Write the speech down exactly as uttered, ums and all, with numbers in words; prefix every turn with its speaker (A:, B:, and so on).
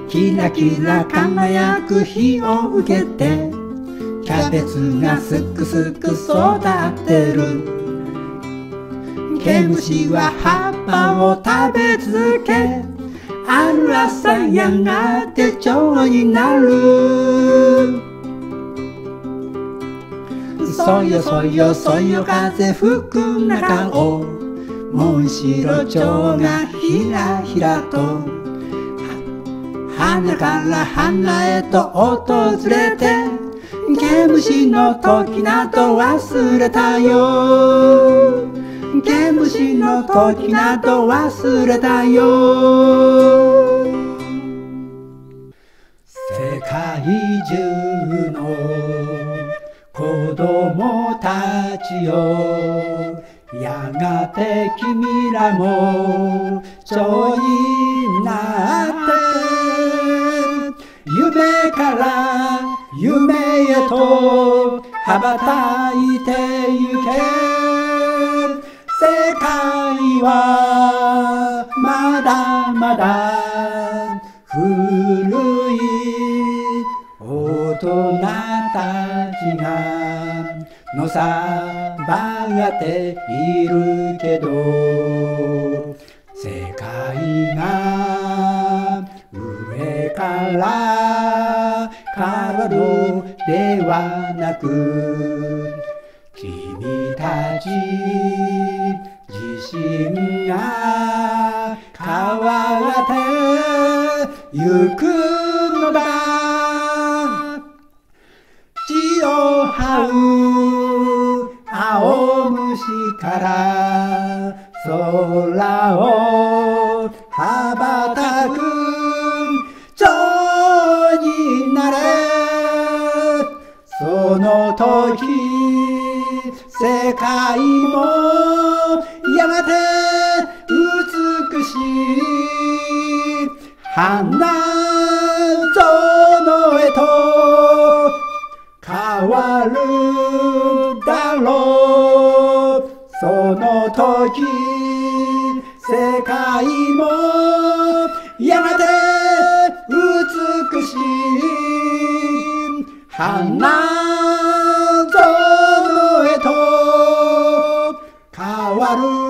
A: キラキラ輝く日を受けてキャベツがすくすく育ってる。毛虫は葉っぱを食べ続け、ある朝やがて蝶になる。そよそよそよ風吹く中をモンシロチョウがひらひらと花から花へと訪れて、毛虫の時など忘れたよ。毛虫の時など忘れたよ。世界中の子供たちよ、やがて君らも蝶になって夢から夢へと羽ばたいてゆけ。世界はまだまだ古い大人たちがのさばっているけど、世界が上から変わるではなく、君たち自身が変わってゆくのだ。地を這う青虫から空を羽ばたく蝶になれ。その時世界もやがて美しい花園へと変わるだろう。その時世界もやがて美しい花園へと変わる